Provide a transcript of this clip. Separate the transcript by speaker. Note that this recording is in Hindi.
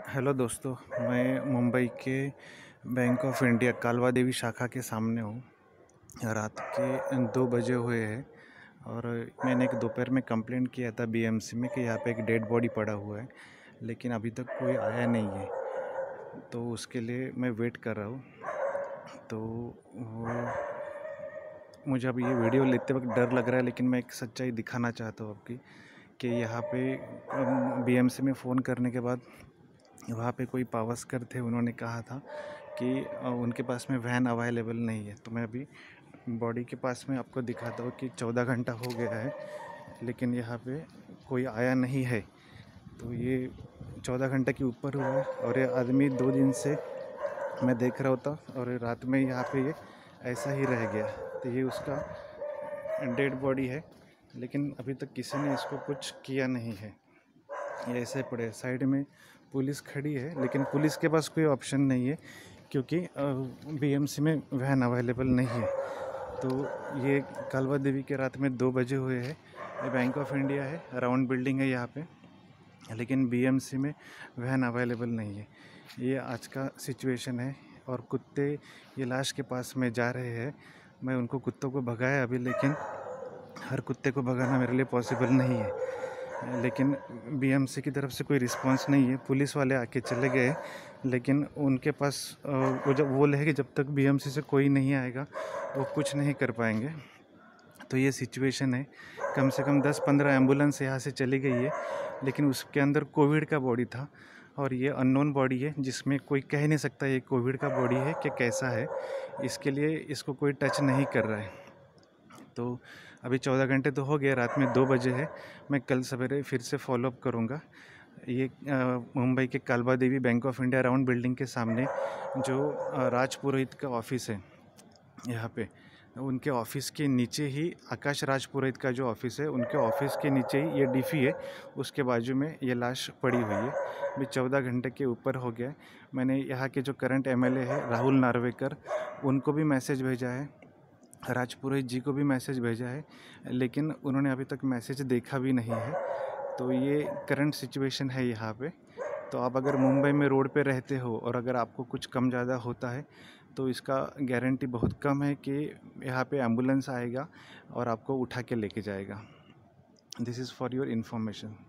Speaker 1: हेलो दोस्तों, मैं मुंबई के बैंक ऑफ इंडिया कालवा देवी शाखा के सामने हूँ। रात के 2 बजे हुए हैं और मैंने एक दोपहर में कंप्लेंट किया था बीएमसी में कि यहाँ पे एक डेड बॉडी पड़ा हुआ है, लेकिन अभी तक कोई आया नहीं है। तो उसके लिए मैं वेट कर रहा हूँ। तो मुझे अब ये वीडियो लेते वक्त डर लग रहा है, लेकिन मैं एक सच्चाई दिखाना चाहता हूँ आपकी कि यहाँ पे बीएमसी में फ़ोन करने के बाद वहाँ पे कोई पावस्कर थे, उन्होंने कहा था कि उनके पास में वैन अवेलेबल नहीं है। तो मैं अभी बॉडी के पास में आपको दिखाता हूँ कि 14 घंटा हो गया है, लेकिन यहाँ पे कोई आया नहीं है। तो ये 14 घंटे के ऊपर हुआ है और ये आदमी 2 दिन से मैं देख रहा होता और रात में यहाँ पे ये ऐसा ही रह गया। तो ये उसका डेड बॉडी है, लेकिन अभी तक किसी ने इसको कुछ किया नहीं है। ये ऐसे पड़े साइड में पुलिस खड़ी है, लेकिन पुलिस के पास कोई ऑप्शन नहीं है क्योंकि बीएमसी में वैन अवेलेबल नहीं है। तो ये कालवा देवी के रात में 2 बजे हुए हैं। ये बैंक ऑफ इंडिया है, राउंड बिल्डिंग है यहाँ पे, लेकिन बीएमसी में वैन अवेलेबल नहीं है। ये आज का सिचुएशन है। और कुत्ते ये लाश के पास में जा रहे हैं। मैं उनको कुत्तों को भगाया अभी, लेकिन हर कुत्ते को भगाना मेरे लिए पॉसिबल नहीं है। लेकिन बीएमसी की तरफ से कोई रिस्पांस नहीं है। पुलिस वाले आके चले गए, लेकिन उनके पास वो जब बोले है कि जब तक बीएमसी से कोई नहीं आएगा वो कुछ नहीं कर पाएंगे। तो ये सिचुएशन है। कम से कम 10-15 एम्बुलेंस यहाँ से चली गई है, लेकिन उसके अंदर कोविड का बॉडी था और ये अननोन बॉडी है जिसमें कोई कह नहीं सकता ये कोविड का बॉडी है कि कैसा है। इसके लिए इसको कोई टच नहीं कर रहा है। तो अभी 14 घंटे तो हो गए, रात में 2 बजे है। मैं कल सवेरे फिर से फॉलोअप करूँगा। ये मुंबई के Kalbadevi bank of India round building के सामने जो राज पुरोहित का ऑफिस है, यहाँ पे उनके ऑफिस के नीचे ही आकाश राज पुरोहित का जो ऑफिस है, उनके ऑफिस के नीचे ही ये डीफी है, उसके बाजू में ये लाश पड़ी हुई है। अभी 14 घंटे के ऊपर हो गया है। मैंने यहाँ के जो करंट एमएलए है राहुल नार्वेकर, उनको भी मैसेज भेजा है, राज पुरोहित जी को भी मैसेज भेजा है, लेकिन उन्होंने अभी तक मैसेज देखा भी नहीं है। तो ये करंट सिचुएशन है यहाँ पे। तो आप अगर मुंबई में रोड पे रहते हो और अगर आपको कुछ कम ज़्यादा होता है तो इसका गारंटी बहुत कम है कि यहाँ पे एम्बुलेंस आएगा और आपको उठा के लेके जाएगा। This is for your information.